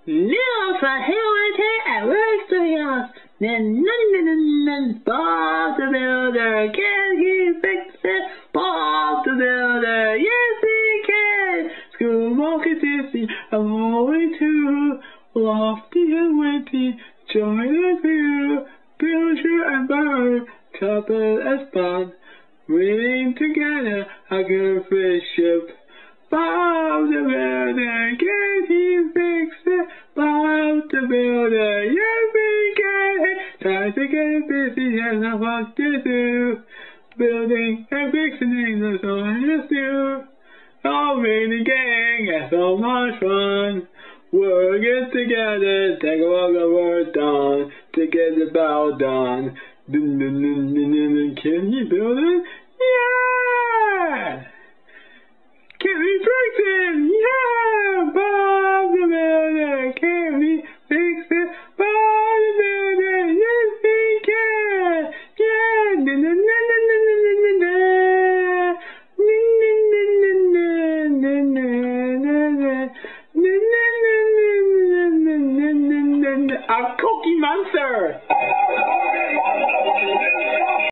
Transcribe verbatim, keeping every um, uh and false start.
Little for Hillary and works to yours. Then nothing Bob the Builder. Can he fix it? Bob the Builder. Yes, he can. School market is I'm going to lofty and windy. Join the view. Builder and bird. Couple as fun. Reading together a good friendship. Bob the Builder, can he fix it? Bob the Builder, yes he can. Time to get busy and not what to do. Building and fixing that's all I just do. All in the gang, that's so much fun. Working together, take a walk of work done to get the bow done. Can you build it? Yeah!